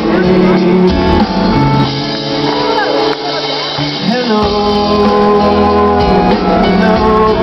Hello, hello.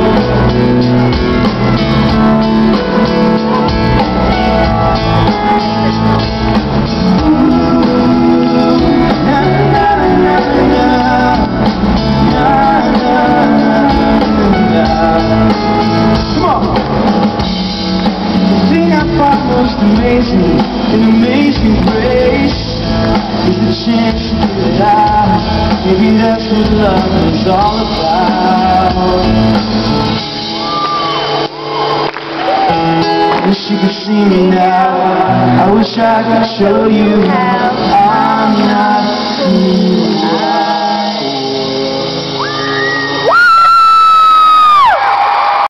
Most amazing, an amazing grace is the chance to get it out. Maybe that's what love is all about. I wish you could see me now. I wish I could show you how I'm not free.